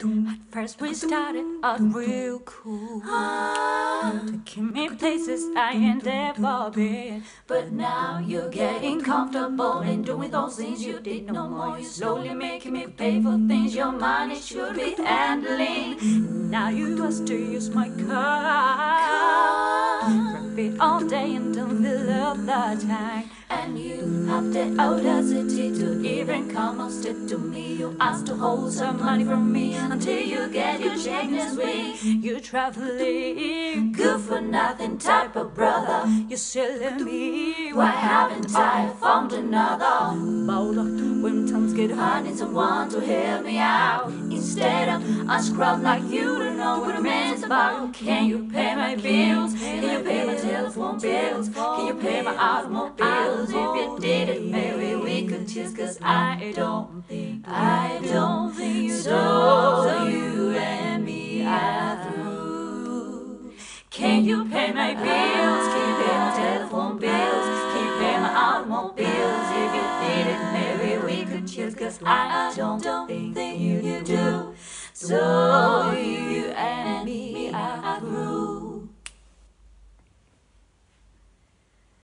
At first we started out real cool, taking me places I ain't never been. But now you're getting comfortable and doing those things you did no more. You're slowly making me pay for things your money should be handling. Now you just to use my car, drive it all day and don't fill up the tank. And you have the audacity to even come on step to me. You ask to hold some money from me until you get your check next week. You traveling, good for nothing type of brother. You're selling me, why haven't I found another? Bowler, when times get hard, need someone to help me out. Instead of a scrub like you don't know what a man's about. Can you pay my bills? Can you pay my telephone bills? Can you pay my automobiles? If you did it, maybe we could choose. Cause I don't think so. You and me are through. Can you pay my bills? Can you pay my telephone bills? Can you pay my automobiles? If you did it, maybe we could choose. Cause I don't think you do. So